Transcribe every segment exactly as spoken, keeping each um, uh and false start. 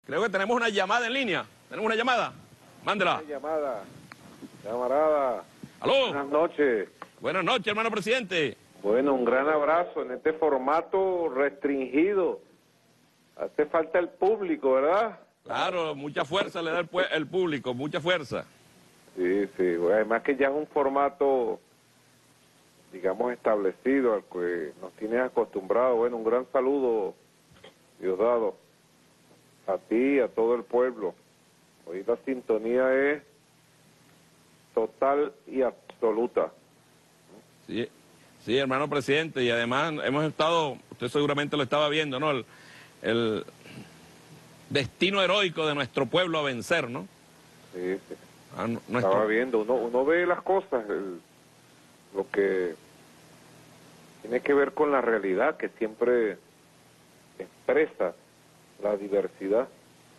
Creo que tenemos una llamada en línea. ¿Tenemos una llamada? Mándela. Una llamada, camarada. ¿Aló? Buenas noches. Buenas noches, hermano presidente. Bueno, un gran abrazo en este formato restringido. Hace falta el público, ¿verdad? Claro, mucha fuerza le da el, pue- el público, mucha fuerza. Sí, sí. Bueno, además que ya es un formato, digamos, establecido, al que nos tienes acostumbrados. Bueno, un gran saludo, Diosdado, a ti y a todo el pueblo. Hoy la sintonía es total y absoluta. Sí, sí, hermano presidente, y además hemos estado, usted seguramente lo estaba viendo, ¿no? El, el destino heroico de nuestro pueblo a vencer, ¿no? Sí, sí. A nu- nuestro... Estaba viendo, uno, uno ve las cosas, el- lo que tiene que ver con la realidad, que siempre expresa la diversidad.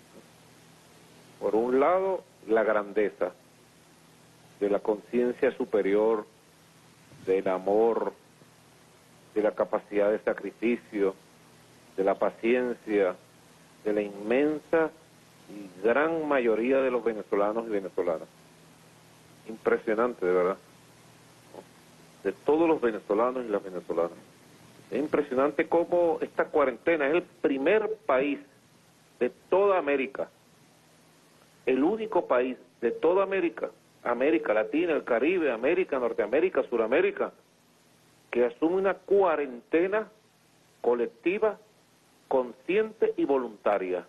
Por un lado, la grandeza de la conciencia superior, del amor, de la capacidad de sacrificio, de la paciencia, de la inmensa y gran mayoría de los venezolanos y venezolanas. Impresionante, de verdad. De todos los venezolanos y las venezolanas. Es impresionante cómo esta cuarentena es el primer país de toda América, el único país de toda América, América Latina, el Caribe, América, Norteamérica, Suramérica, que asume una cuarentena colectiva, consciente y voluntaria.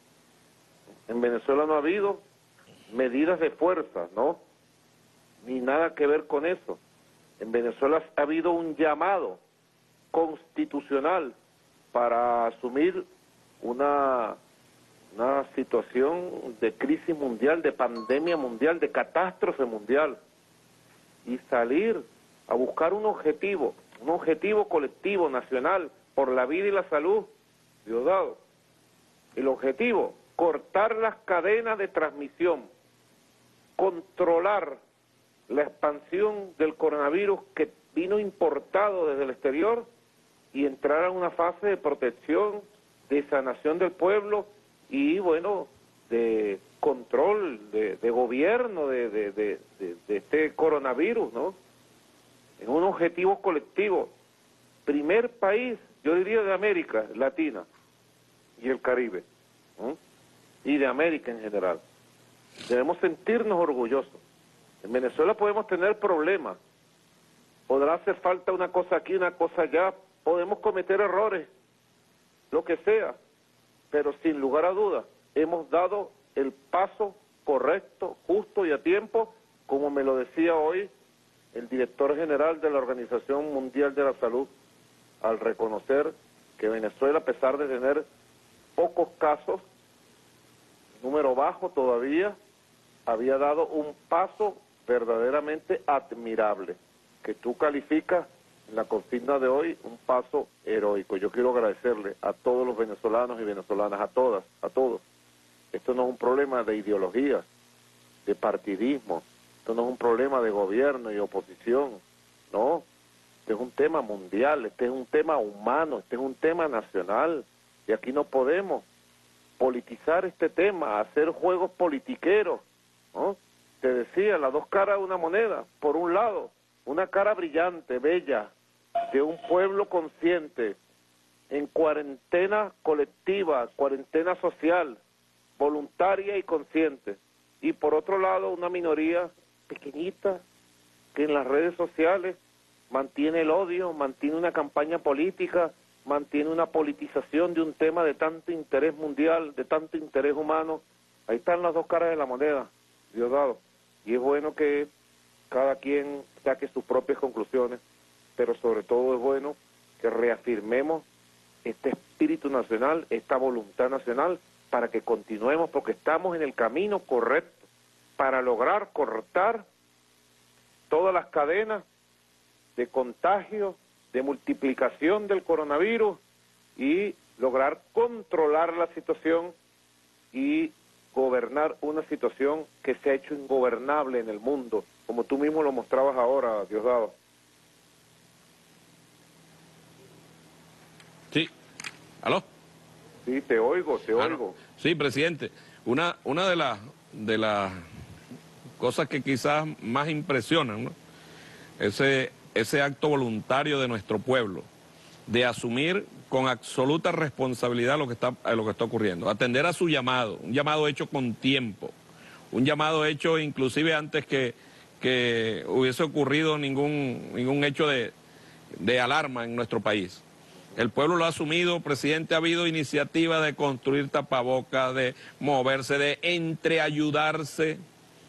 En Venezuela no ha habido medidas de fuerza, ¿no? Ni nada que ver con eso. En Venezuela ha habido un llamado constitucional para asumir una, una situación de crisis mundial, de pandemia mundial, de catástrofe mundial, y salir a buscar un objetivo, un objetivo colectivo, nacional, por la vida y la salud, Diosdado. El objetivo, cortar las cadenas de transmisión, controlar la expansión del coronavirus que vino importado desde el exterior y entrar a una fase de protección, de sanación del pueblo y, bueno, de control, de, de gobierno de, de, de, de, de este coronavirus, ¿no? En un objetivo colectivo. Primer país, yo diría, de América Latina y el Caribe, ¿no? Y de América en general. Debemos sentirnos orgullosos. En Venezuela podemos tener problemas, podrá hacer falta una cosa aquí, una cosa allá, podemos cometer errores, lo que sea, pero sin lugar a dudas hemos dado el paso correcto, justo y a tiempo, como me lo decía hoy el director general de la Organización Mundial de la Salud, al reconocer que Venezuela, a pesar de tener pocos casos, número bajo todavía, había dado un paso verdaderamente admirable, que tú calificas en la consigna de hoy un paso heroico. Yo quiero agradecerle a todos los venezolanos y venezolanas, a todas, a todos. Esto no es un problema de ideología, de partidismo, esto no es un problema de gobierno y oposición, no, este es un tema mundial, este es un tema humano, este es un tema nacional, y aquí no podemos politizar este tema, hacer juegos politiqueros, ¿no? Te decía, las dos caras de una moneda. Por un lado, una cara brillante, bella, de un pueblo consciente, en cuarentena colectiva, cuarentena social, voluntaria y consciente. Y por otro lado, una minoría pequeñita, que en las redes sociales mantiene el odio, mantiene una campaña política, mantiene una politización de un tema de tanto interés mundial, de tanto interés humano. Ahí están las dos caras de la moneda, Diosdado. Y es bueno que cada quien saque sus propias conclusiones, pero sobre todo es bueno que reafirmemos este espíritu nacional, esta voluntad nacional, para que continuemos, porque estamos en el camino correcto para lograr cortar todas las cadenas de contagio, de multiplicación del coronavirus y lograr controlar la situación y gobernar una situación que se ha hecho ingobernable en el mundo, como tú mismo lo mostrabas ahora, Diosdado. Sí. ¿Aló? Sí, te oigo, te Ah, oigo. no. Sí, presidente. Una, una de las de las cosas que quizás más impresionan, ¿no? Ese, ese acto voluntario de nuestro pueblo, de asumir con absoluta responsabilidad lo que está, lo que está ocurriendo, atender a su llamado, un llamado hecho con tiempo, un llamado hecho inclusive antes que, que hubiese ocurrido ningún, ningún hecho de, de alarma en nuestro país. El pueblo lo ha asumido, presidente, ha habido iniciativa de construir tapabocas, de moverse, de entreayudarse,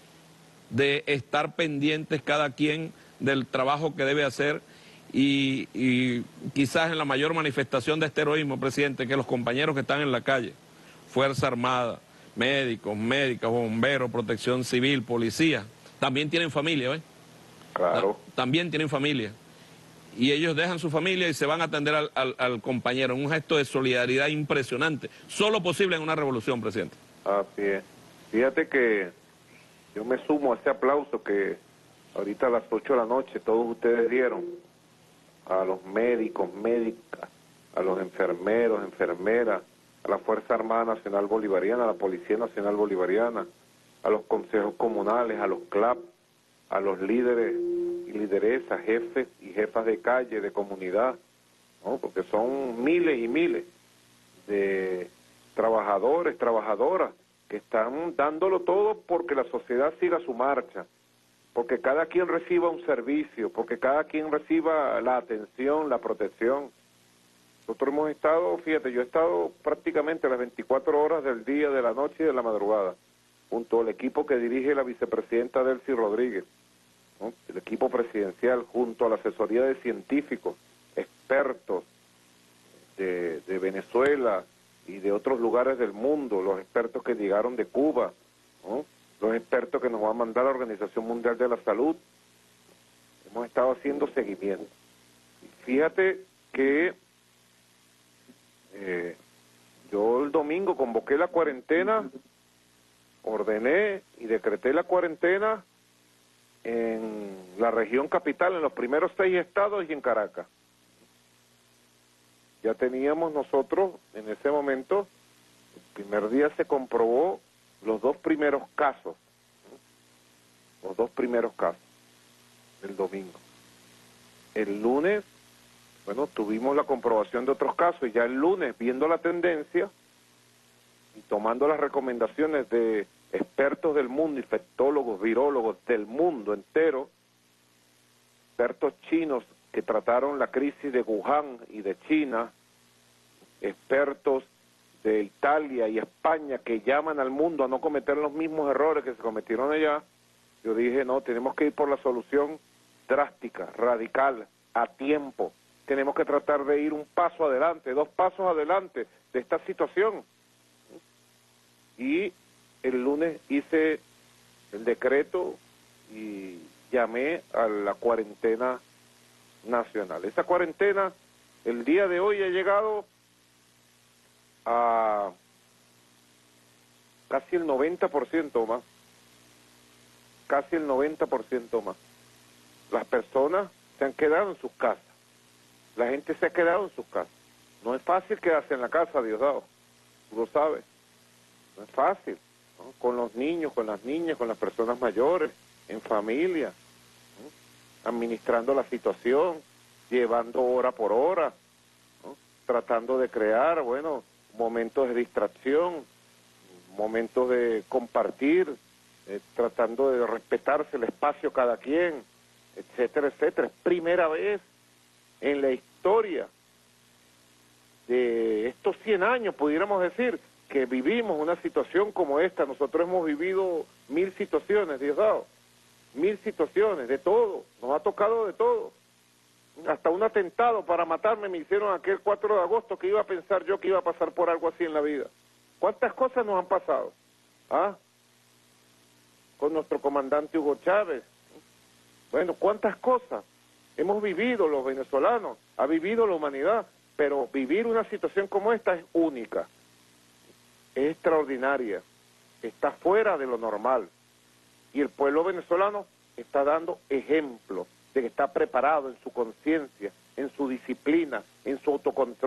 de estar pendientes cada quien del trabajo que debe hacer y, y quizás en la mayor manifestación de este heroísmo, presidente, que los compañeros que están en la calle, Fuerza Armada, médicos, médicas, bomberos, protección civil, policía, también tienen familia, ¿ves? Claro. También tienen familia. Y ellos dejan su familia y se van a atender al, al, al compañero, en un gesto de solidaridad impresionante, solo posible en una revolución, presidente. Así es. Fíjate que yo me sumo a ese aplauso que ahorita a las ocho de la noche todos ustedes dieron a los médicos, médicas, a los enfermeros, enfermeras, a la Fuerza Armada Nacional Bolivariana, a la Policía Nacional Bolivariana, a los consejos comunales, a los C L A P, a los líderes y lideresas, jefes y jefas de calle, de comunidad, ¿no? Porque son miles y miles de trabajadores, trabajadoras, que están dándolo todo porque la sociedad siga su marcha, porque cada quien reciba un servicio, porque cada quien reciba la atención, la protección. Nosotros hemos estado, fíjate, yo he estado prácticamente las veinticuatro horas del día, de la noche y de la madrugada, junto al equipo que dirige la vicepresidenta Delcy Rodríguez, ¿no? El equipo presidencial, junto a la asesoría de científicos, expertos de, de Venezuela y de otros lugares del mundo, los expertos que llegaron de Cuba, ¿no? Los expertos que nos va a mandar la Organización Mundial de la Salud. Hemos estado haciendo seguimiento. Fíjate que eh, yo el domingo convoqué la cuarentena, ordené y decreté la cuarentena en la región capital, en los primeros seis estados y en Caracas. Ya teníamos nosotros en ese momento, el primer día se comprobó los dos primeros casos, los dos primeros casos del domingo. El lunes, bueno, tuvimos la comprobación de otros casos y ya el lunes, viendo la tendencia y tomando las recomendaciones de expertos del mundo, infectólogos, virólogos del mundo entero, expertos chinos que trataron la crisis de Wuhan y de China, expertos de Italia y España que llaman al mundo a no cometer los mismos errores que se cometieron allá, yo dije, no, tenemos que ir por la solución drástica, radical, a tiempo. Tenemos que tratar de ir un paso adelante, dos pasos adelante de esta situación. Y el lunes hice el decreto y llamé a la cuarentena nacional. Esa cuarentena, el día de hoy ha llegado a casi el noventa por ciento más, casi el noventa por ciento más. Las personas se han quedado en sus casas, la gente se ha quedado en sus casas. No es fácil quedarse en la casa, Diosdado, tú lo sabes, no es fácil, ¿no? Con los niños, con las niñas, con las personas mayores, en familia, ¿no? Administrando la situación, llevando hora por hora, ¿no? Tratando de crear, bueno, momentos de distracción, momentos de compartir, eh, tratando de respetarse el espacio cada quien, etcétera, etcétera. Es primera vez en la historia de estos cien años, pudiéramos decir, que vivimos una situación como esta. Nosotros hemos vivido mil situaciones, Diosdado, mil situaciones, de todo, nos ha tocado de todo. Hasta un atentado para matarme me hicieron aquel cuatro de agosto, que iba a pensar yo que iba a pasar por algo así en la vida. ¿Cuántas cosas nos han pasado? ¿Ah? Con nuestro comandante Hugo Chávez. Bueno, ¿cuántas cosas hemos vivido los venezolanos? Ha vivido la humanidad, pero vivir una situación como esta es única, es extraordinaria, está fuera de lo normal. Y el pueblo venezolano está dando ejemplo de que está preparado en su conciencia, en su disciplina, en su autocontrol,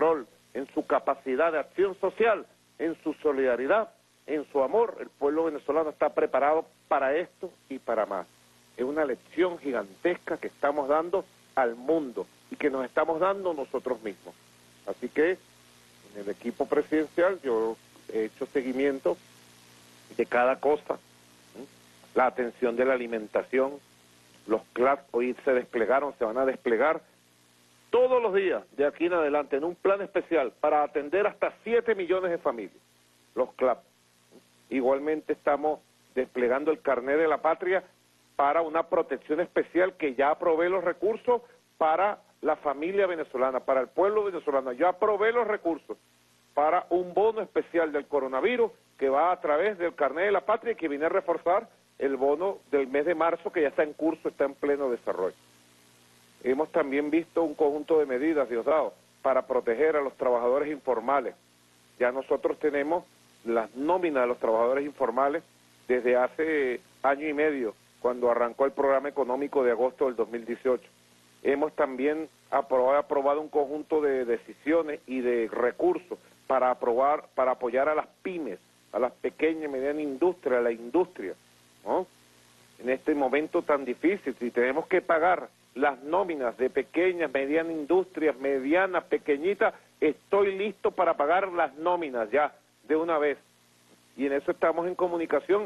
en su capacidad de acción social, en su solidaridad, en su amor. El pueblo venezolano está preparado para esto y para más. Es una lección gigantesca que estamos dando al mundo y que nos estamos dando nosotros mismos. Así que en el equipo presidencial yo he hecho seguimiento de cada cosa, ¿sí? La atención de la alimentación, los C L A S hoy se desplegaron, se van a desplegar todos los días de aquí en adelante en un plan especial para atender hasta siete millones de familias, los C L A S. Igualmente estamos desplegando el carnet de la patria para una protección especial que ya aprobé los recursos para la familia venezolana, para el pueblo venezolano. Yo aprobé los recursos para un bono especial del coronavirus que va a través del carnet de la patria y que viene a reforzar el bono del mes de marzo que ya está en curso, está en pleno desarrollo. Hemos también visto un conjunto de medidas, Diosdado, para proteger a los trabajadores informales. Ya nosotros tenemos las nóminas de los trabajadores informales desde hace año y medio, cuando arrancó el programa económico de agosto del dos mil dieciocho. Hemos también aprobado, aprobado un conjunto de decisiones y de recursos para aprobar, para apoyar a las pymes, a las pequeñas y medianas industrias, a la industria, ¿no? En este momento tan difícil, si tenemos que pagar las nóminas de pequeñas, medianas industrias, medianas, pequeñitas, estoy listo para pagar las nóminas ya, de una vez. Y en eso estamos en comunicación,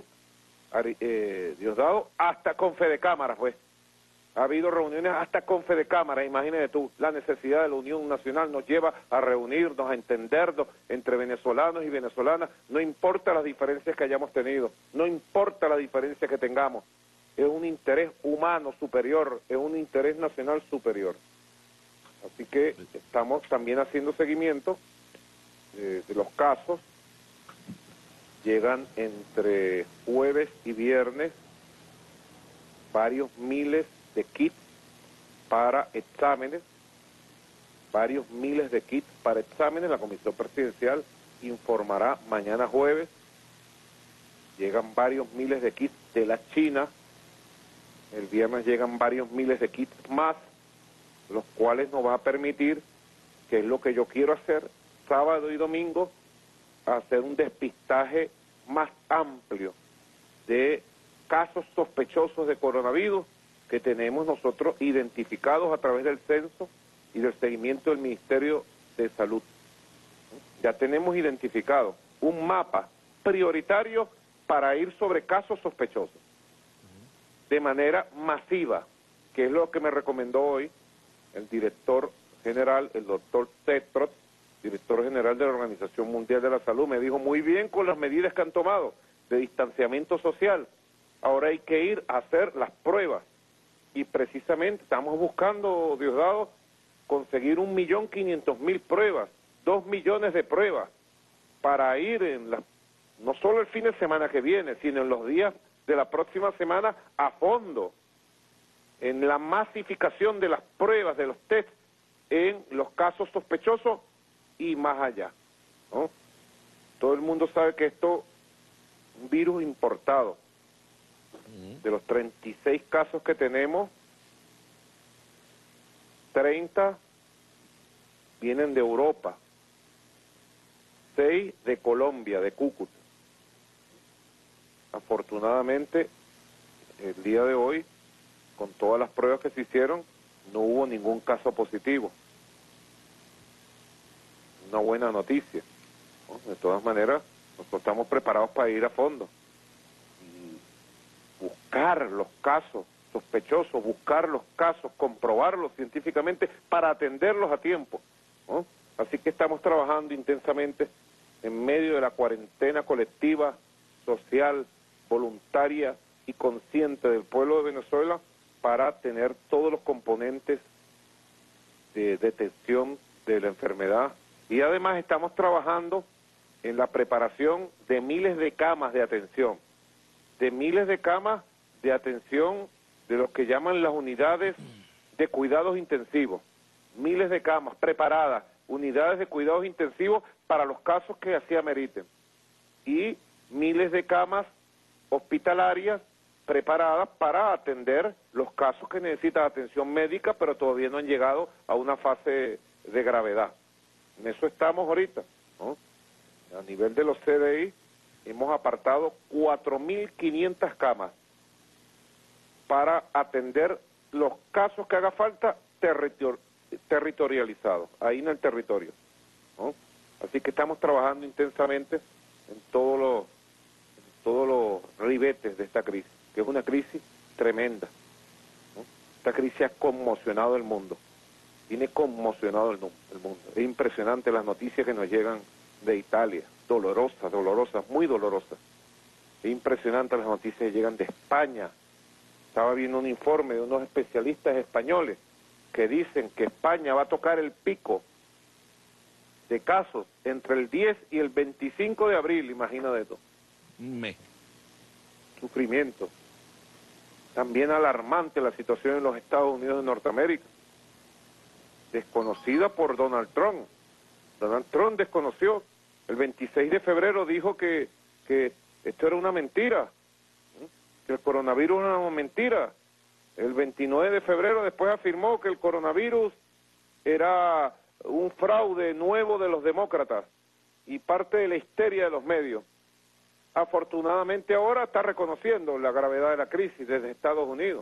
eh, Diosdado, hasta con Fedecámaras, pues. Ha habido reuniones hasta con Fedecámaras, imagínate tú, la necesidad de la Unión Nacional nos lleva a reunirnos, a entendernos entre venezolanos y venezolanas, no importa las diferencias que hayamos tenido, no importa la diferencia que tengamos, es un interés humano superior, es un interés nacional superior. Así que estamos también haciendo seguimiento eh, de los casos. Llegan entre jueves y viernes varios miles de kits para exámenes, varios miles de kits para exámenes. La Comisión Presidencial informará mañana jueves. Llegan varios miles de kits de la China. El viernes llegan varios miles de kits más, los cuales nos va a permitir, que es lo que yo quiero hacer, sábado y domingo, hacer un despistaje más amplio de casos sospechosos de coronavirus que tenemos nosotros identificados a través del censo y del seguimiento del Ministerio de Salud. Ya tenemos identificado un mapa prioritario para ir sobre casos sospechosos de manera masiva, que es lo que me recomendó hoy el director general, el doctor Tedros, director general de la Organización Mundial de la Salud. Me dijo, muy bien con las medidas que han tomado de distanciamiento social, ahora hay que ir a hacer las pruebas. Y precisamente estamos buscando, Diosdado, conseguir un millón quinientos mil pruebas, dos millones de pruebas, para ir en la, no solo el fin de semana que viene, sino en los días de la próxima semana a fondo, en la masificación de las pruebas, de los tests, en los casos sospechosos y más allá, ¿no? Todo el mundo sabe que esto es un virus importado. De los treinta y seis casos que tenemos, treinta vienen de Europa, seis de Colombia, de Cúcuta. Afortunadamente, el día de hoy, con todas las pruebas que se hicieron, no hubo ningún caso positivo. Una buena noticia, ¿no? De todas maneras, nosotros estamos preparados para ir a fondo. Buscar los casos sospechosos, buscar los casos, comprobarlos científicamente para atenderlos a tiempo, ¿no? Así que estamos trabajando intensamente en medio de la cuarentena colectiva, social, voluntaria y consciente del pueblo de Venezuela para tener todos los componentes de detención de la enfermedad. Y además estamos trabajando en la preparación de miles de camas de atención, de miles de camas de atención de los que llaman las unidades de cuidados intensivos, miles de camas preparadas, unidades de cuidados intensivos para los casos que así ameriten, y miles de camas hospitalarias preparadas para atender los casos que necesitan atención médica, pero todavía no han llegado a una fase de gravedad. En eso estamos ahorita, ¿no? A nivel de los C D I hemos apartado cuatro mil quinientas camas para atender los casos que haga falta territor territorializados, ahí en el territorio, ¿no? Así que estamos trabajando intensamente en todos los, en todos los ribetes de esta crisis, que es una crisis tremenda, ¿no? Esta crisis ha conmocionado el mundo, tiene conmocionado el, el mundo. Es impresionante las noticias que nos llegan de Italia, dolorosas, dolorosas, muy dolorosas. Es impresionante las noticias que llegan de España. Estaba viendo un informe de unos especialistas españoles que dicen que España va a tocar el pico de casos entre el diez y el veinticinco de abril, imagínate esto. Un mes. Sufrimiento. También alarmante la situación en los Estados Unidos de Norteamérica, desconocida por Donald Trump. Donald Trump desconoció. El veintiséis de febrero dijo que, que esto era una mentira, que el coronavirus era una mentira. El veintinueve de febrero después afirmó que el coronavirus era un fraude nuevo de los demócratas y parte de la histeria de los medios. Afortunadamente ahora está reconociendo la gravedad de la crisis desde Estados Unidos.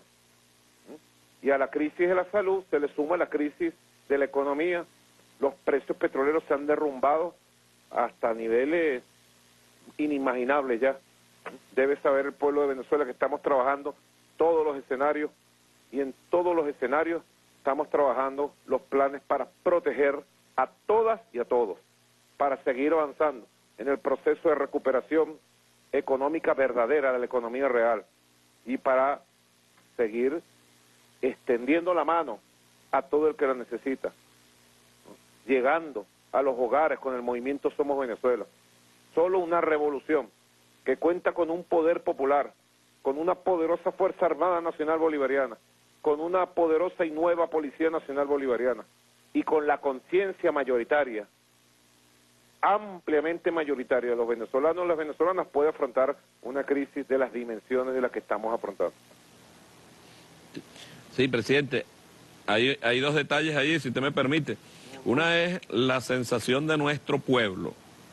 Y a la crisis de la salud se le suma la crisis de la economía. Los precios petroleros se han derrumbado hasta niveles inimaginables ya. Debe saber el pueblo de Venezuela que estamos trabajando todos los escenarios, y en todos los escenarios estamos trabajando los planes para proteger a todas y a todos, para seguir avanzando en el proceso de recuperación económica verdadera de la economía real, y para seguir extendiendo la mano a todo el que la necesita, llegando a los hogares con el movimiento Somos Venezuela. Solo una revolución que cuenta con un poder popular, con una poderosa Fuerza Armada Nacional Bolivariana, con una poderosa y nueva Policía Nacional Bolivariana, y con la conciencia mayoritaria, ampliamente mayoritaria de los venezolanos y las venezolanas, puede afrontar una crisis de las dimensiones de las que estamos afrontando. Sí, presidente, hay, hay dos detalles ahí, si usted me permite. Una es la sensación de nuestro pueblo,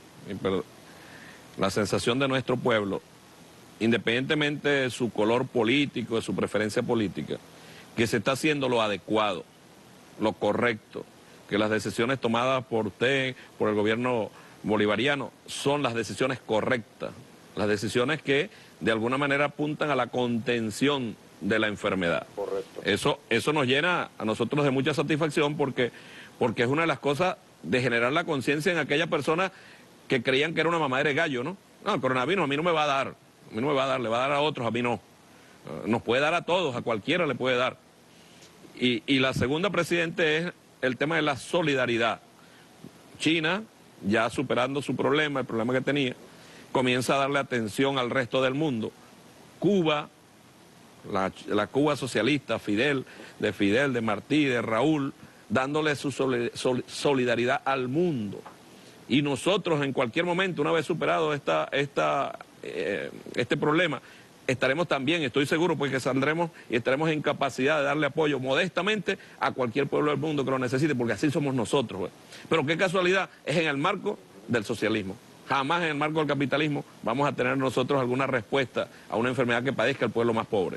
la sensación de nuestro pueblo, independientemente de su color político, de su preferencia política, que se está haciendo lo adecuado, lo correcto, que las decisiones tomadas por usted, por el gobierno bolivariano, son las decisiones correctas, las decisiones que de alguna manera apuntan a la contención de la enfermedad. Correcto. Eso, eso nos llena a nosotros de mucha satisfacción porque, porque es una de las cosas de generar la conciencia en aquellas personas que creían que era una mamadera de gallo, ¿no? No, el coronavirus a mí no me va a dar, a mí no me va a dar, le va a dar a otros, a mí no. Nos puede dar a todos, a cualquiera le puede dar. Y, y la segunda, presidente, es el tema de la solidaridad. China, ya superando su problema, el problema que tenía, comienza a darle atención al resto del mundo. Cuba, la, la Cuba socialista, Fidel, de Fidel, de Martí, de Raúl, dándole su solidaridad al mundo. Y nosotros en cualquier momento, una vez superado esta, esta, eh, este problema, estaremos también, estoy seguro, porque saldremos y estaremos en capacidad de darle apoyo modestamente a cualquier pueblo del mundo que lo necesite, porque así somos nosotros. Pues. Pero qué casualidad, es en el marco del socialismo. Jamás en el marco del capitalismo vamos a tener nosotros alguna respuesta a una enfermedad que padezca el pueblo más pobre.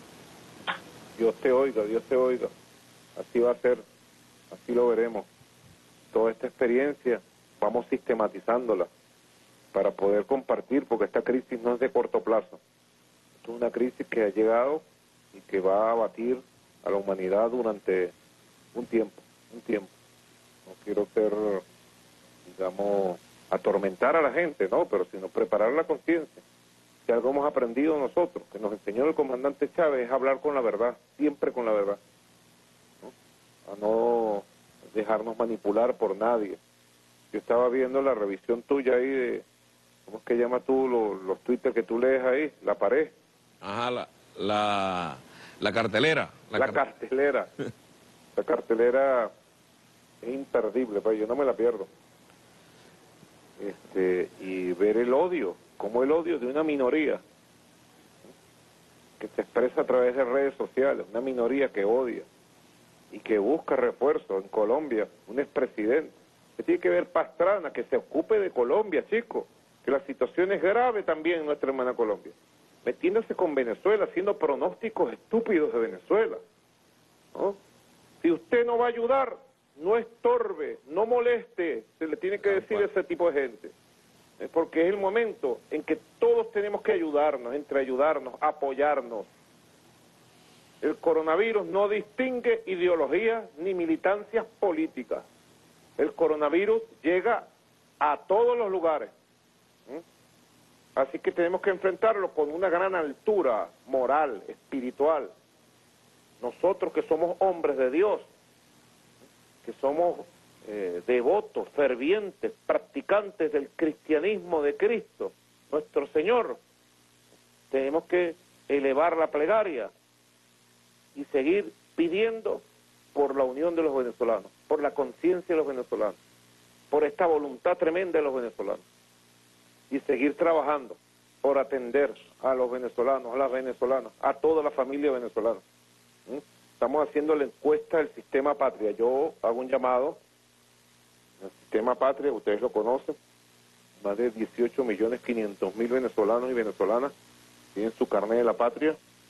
Dios te oiga, Dios te oiga. Así va a ser, así lo veremos. Toda esta experiencia vamos sistematizándola para poder compartir, porque esta crisis no es de corto plazo. Es una crisis que ha llegado y que va a abatir a la humanidad durante un tiempo, un tiempo. No quiero ser, digamos, atormentar a la gente, no, pero sino preparar la conciencia. Si algo hemos aprendido nosotros, que nos enseñó el comandante Chávez, es hablar con la verdad, siempre con la verdad, ¿no? A no dejarnos manipular por nadie. Yo estaba viendo la revisión tuya ahí de, ¿cómo es que llamas tú los, los twitters que tú lees ahí? La pared. Ajá, la, la, la cartelera. La, la car cartelera. La cartelera es imperdible, pues yo no me la pierdo. Este, y ver el odio, como el odio de una minoría que se expresa a través de redes sociales, una minoría que odia y que busca refuerzo. En Colombia, un expresidente que tiene que ver Pastrana, que se ocupe de Colombia, chicos, que la situación es grave también en nuestra hermana Colombia, metiéndose con Venezuela, haciendo pronósticos estúpidos de Venezuela, ¿no? Si usted no va a ayudar, no estorbe, no moleste, se le tiene que decir a ese tipo de gente, ¿eh? Porque es el momento en que todos tenemos que ayudarnos, entre ayudarnos, apoyarnos. El coronavirus no distingue ideologías ni militancias políticas. El coronavirus llega a todos los lugares. ¿Mm? Así que tenemos que enfrentarlo con una gran altura moral, espiritual. Nosotros que somos hombres de Dios, que somos eh, devotos, fervientes, practicantes del cristianismo de Cristo, nuestro Señor, tenemos que elevar la plegaria y seguir pidiendo por la unión de los venezolanos, por la conciencia de los venezolanos, por esta voluntad tremenda de los venezolanos, y seguir trabajando por atender a los venezolanos, a las venezolanas, a toda la familia venezolana. ¿Mm? Estamos haciendo la encuesta del Sistema Patria. Yo hago un llamado, el Sistema Patria, ustedes lo conocen, más de dieciocho millones quinientos mil venezolanos y venezolanas tienen su carnet de la patria,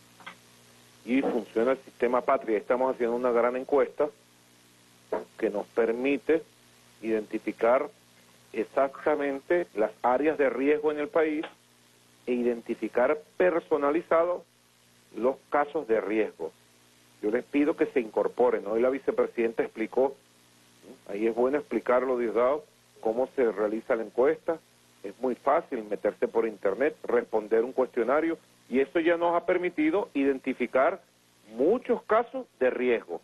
y funciona el Sistema Patria. Estamos haciendo una gran encuesta que nos permite identificar exactamente las áreas de riesgo en el país e identificar personalizados los casos de riesgo. Yo les pido que se incorporen. Hoy la vicepresidenta explicó, ahí es bueno explicarlo, Diosdado, cómo se realiza la encuesta. Es muy fácil meterse por internet, responder un cuestionario, y eso ya nos ha permitido identificar muchos casos de riesgo.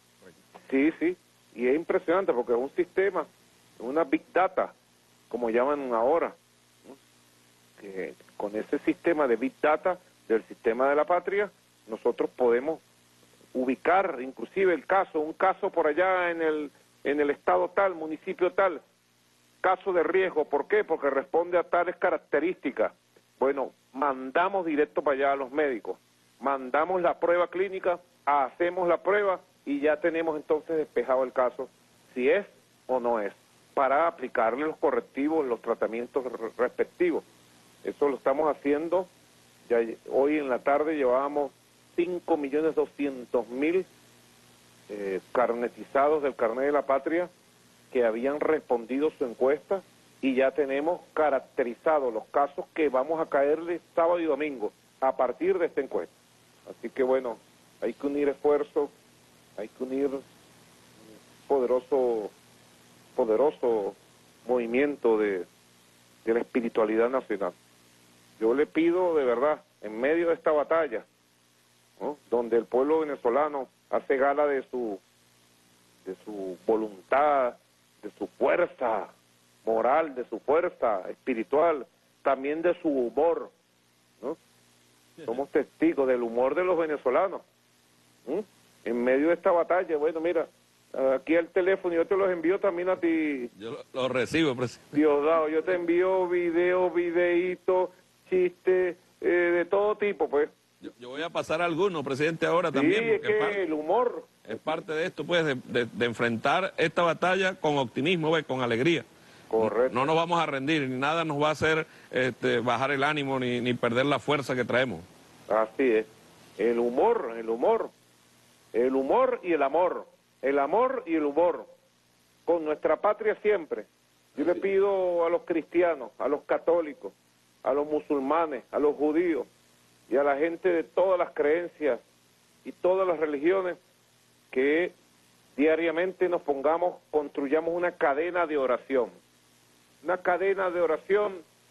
Sí, sí, y es impresionante porque es un sistema, una big data, como llaman ahora, ¿no? Que con ese sistema de big data del Sistema de la Patria, nosotros podemos ubicar inclusive el caso, un caso por allá en el, en el estado tal, municipio tal, caso de riesgo. ¿Por qué? Porque responde a tales características. Bueno, mandamos directo para allá a los médicos, mandamos la prueba clínica, hacemos la prueba y ya tenemos entonces despejado el caso, si es o no es, para aplicarle los correctivos, los tratamientos respectivos. Eso lo estamos haciendo. Ya hoy en la tarde llevábamos cinco millones doscientos mil eh, carnetizados del carnet de la patria que habían respondido su encuesta, y ya tenemos caracterizados los casos que vamos a caerle sábado y domingo a partir de esta encuesta. Así que bueno, hay que unir esfuerzos, hay que unir un poderoso, poderoso movimiento de, de la espiritualidad nacional. Yo le pido de verdad, en medio de esta batalla, ¿no?, donde el pueblo venezolano hace gala de su, de su voluntad, de su fuerza moral, de su fuerza espiritual, también de su humor, ¿no? Somos testigos del humor de los venezolanos, ¿Mm? En medio de esta batalla. Bueno, mira, aquí el teléfono, yo te los envío también a ti. Yo lo, lo recibo, presidente. Diosdado, yo te envío videos, videitos, chistes, eh, de todo tipo, pues. Yo, yo voy a pasar algunos, presidente, ahora Sí, también. es porque que parte, el humor... es parte de esto, pues, de, de, de enfrentar esta batalla con optimismo, ¿ves?, con alegría. Correcto. No nos vamos a rendir, ni nada nos va a hacer este, bajar el ánimo, ni, ni perder la fuerza que traemos. Así es. El humor, el humor. El humor y el amor. El amor y el humor. Con nuestra patria siempre. Yo le pido a los cristianos, a los católicos, a los musulmanes, a los judíos y a la gente de todas las creencias y todas las religiones que diariamente nos pongamos, construyamos una cadena de oración. Una cadena de oración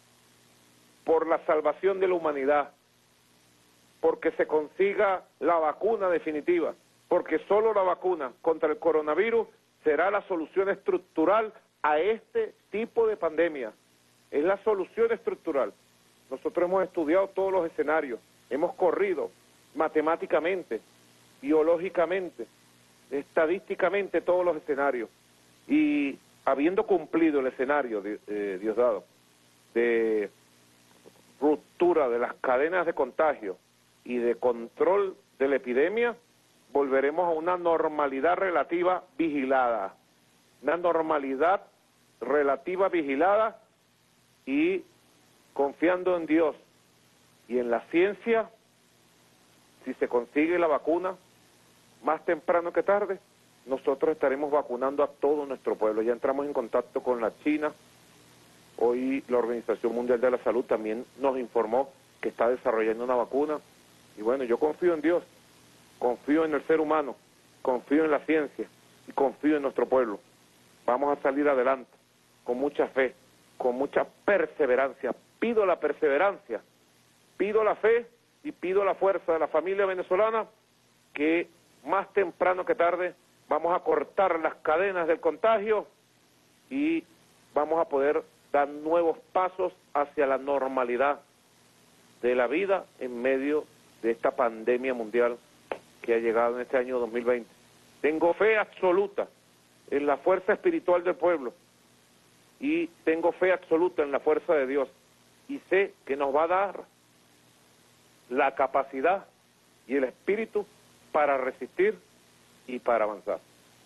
por la salvación de la humanidad, porque se consiga la vacuna definitiva, porque solo la vacuna contra el coronavirus será la solución estructural a este tipo de pandemia. Es la solución estructural. Nosotros hemos estudiado todos los escenarios, hemos corrido matemáticamente, biológicamente, estadísticamente todos los escenarios, y habiendo cumplido el escenario, de, eh, Diosdado, de ruptura de las cadenas de contagio y de control de la epidemia, volveremos a una normalidad relativa vigilada, una normalidad relativa vigilada y confiando en Dios y en la ciencia, si se consigue la vacuna, más temprano que tarde, nosotros estaremos vacunando a todo nuestro pueblo. Ya entramos en contacto con la China. Hoy la Organización Mundial de la Salud también nos informó que está desarrollando una vacuna. Y bueno, yo confío en Dios, confío en el ser humano, confío en la ciencia y confío en nuestro pueblo. Vamos a salir adelante con mucha fe, con mucha perseverancia. Pido la perseverancia, pido la fe y pido la fuerza de la familia venezolana, que más temprano que tarde vamos a cortar las cadenas del contagio y vamos a poder dar nuevos pasos hacia la normalidad de la vida en medio de esta pandemia mundial que ha llegado en este año dos mil veinte. Tengo fe absoluta en la fuerza espiritual del pueblo y tengo fe absoluta en la fuerza de Dios, y sé que nos va a dar la capacidad y el espíritu para resistir y para avanzar.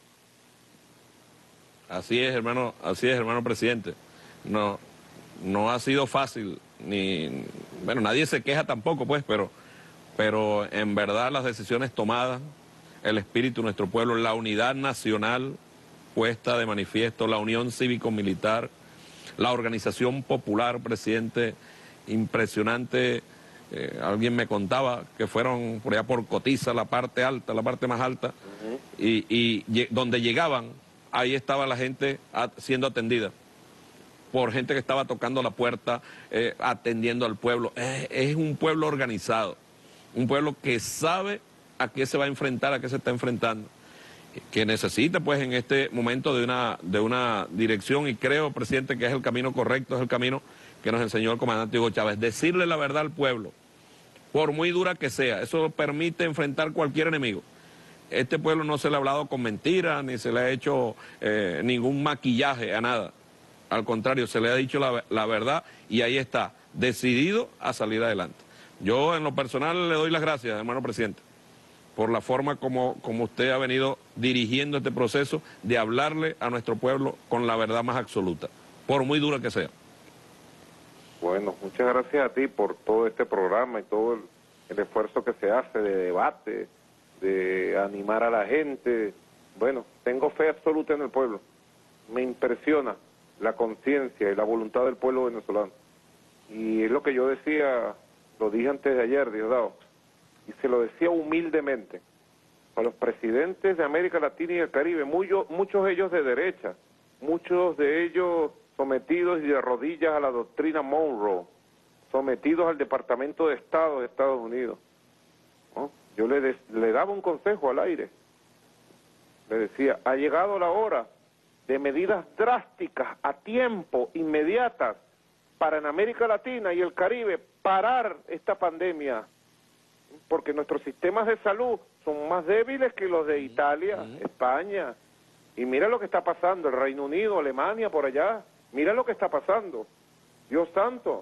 Así es, hermano, así es, hermano presidente. No, no ha sido fácil, ni, bueno, nadie se queja tampoco, pues, pero, pero en verdad las decisiones tomadas, el espíritu de nuestro pueblo, la unidad nacional puesta de manifiesto, la unión cívico-militar, la organización popular, presidente, impresionante. Eh, alguien me contaba que fueron por allá por Cotiza, la parte alta, la parte más alta, uh-huh. y, y donde llegaban, ahí estaba la gente a, siendo atendida por gente que estaba tocando la puerta, eh, atendiendo al pueblo. Es, es un pueblo organizado, un pueblo que sabe a qué se va a enfrentar, a qué se está enfrentando, que necesita pues en este momento de una, de una dirección, y creo, presidente, que es el camino correcto, es el camino que nos enseñó el comandante Hugo Chávez, decirle la verdad al pueblo, por muy dura que sea. Eso permite enfrentar cualquier enemigo. Este pueblo no se le ha hablado con mentiras, ni se le ha hecho eh, ningún maquillaje a nada. Al contrario, se le ha dicho la, la verdad, y ahí está, decidido a salir adelante. Yo en lo personal le doy las gracias, hermano presidente, por la forma como, como usted ha venido dirigiendo este proceso de hablarle a nuestro pueblo con la verdad más absoluta, por muy dura que sea. Bueno, muchas gracias a ti por todo este programa y todo el, el esfuerzo que se hace de debate, de animar a la gente. Bueno, tengo fe absoluta en el pueblo. Me impresiona la conciencia y la voluntad del pueblo venezolano. Y es lo que yo decía, lo dije antes de ayer, Diosdado, y se lo decía humildemente a los presidentes de América Latina y el Caribe, muchos, muchos de ellos de derecha, muchos de ellos sometidos y de rodillas a la doctrina Monroe, sometidos al Departamento de Estado de Estados Unidos, ¿no? Yo le, des, le daba un consejo al aire, le decía, ha llegado la hora de medidas drásticas, a tiempo, inmediatas, para en América Latina y el Caribe parar esta pandemia, porque nuestros sistemas de salud son más débiles que los de Italia, España, y mira lo que está pasando, el Reino Unido, Alemania, por allá, mira lo que está pasando, Dios santo.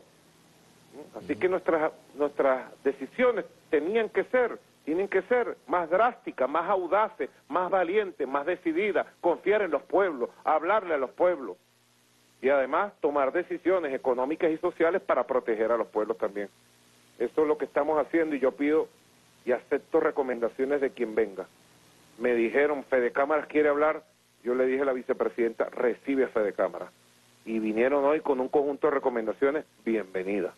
Así que nuestras, nuestras decisiones tenían que ser, tienen que ser más drásticas, más audaces, más valientes, más decididas, confiar en los pueblos, hablarle a los pueblos, y además tomar decisiones económicas y sociales para proteger a los pueblos también. Eso es lo que estamos haciendo, y yo pido y acepto recomendaciones de quien venga. Me dijeron, Fede Cámaras quiere hablar, yo le dije a la vicepresidenta, recibe a Fede Cámaras. Y vinieron hoy con un conjunto de recomendaciones, bienvenidas.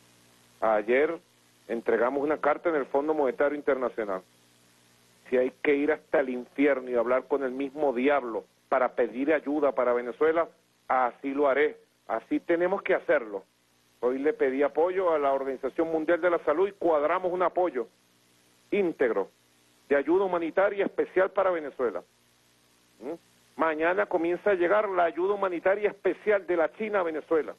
Ayer entregamos una carta en el Fondo Monetario Internacional. Si hay que ir hasta el infierno y hablar con el mismo diablo para pedir ayuda para Venezuela, así lo haré, así tenemos que hacerlo. Hoy le pedí apoyo a la Organización Mundial de la Salud y cuadramos un apoyo íntegro de ayuda humanitaria especial para Venezuela. ¿Mm? Mañana comienza a llegar la ayuda humanitaria especial de la China a Venezuela.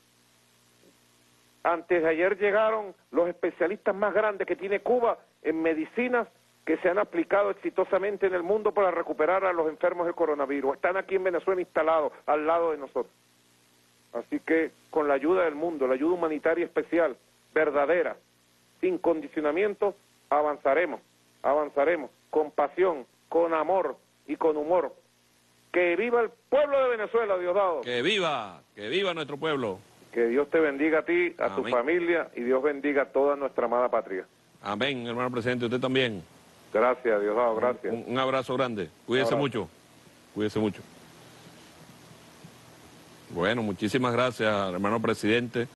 Antes de ayer llegaron los especialistas más grandes que tiene Cuba en medicinas que se han aplicado exitosamente en el mundo para recuperar a los enfermos del coronavirus. Están aquí en Venezuela instalados al lado de nosotros. Así que con la ayuda del mundo, la ayuda humanitaria especial, verdadera, sin condicionamiento, avanzaremos, avanzaremos con pasión, con amor y con humor Que viva el pueblo de Venezuela, Diosdado. Que viva, que viva nuestro pueblo. Que Dios te bendiga a ti, a tu Amén. familia, y Dios bendiga a toda nuestra amada patria. Amén, hermano presidente, usted también. Gracias, Diosdado, gracias. Un, un abrazo grande. Cuídese abrazo. mucho. Cuídese mucho. Bueno, muchísimas gracias, hermano presidente.